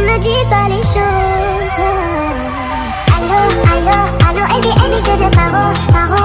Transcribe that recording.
tu me dis pas les choses. Allô, allô, allô, Eddie, Eddie, je te dis paro, paro.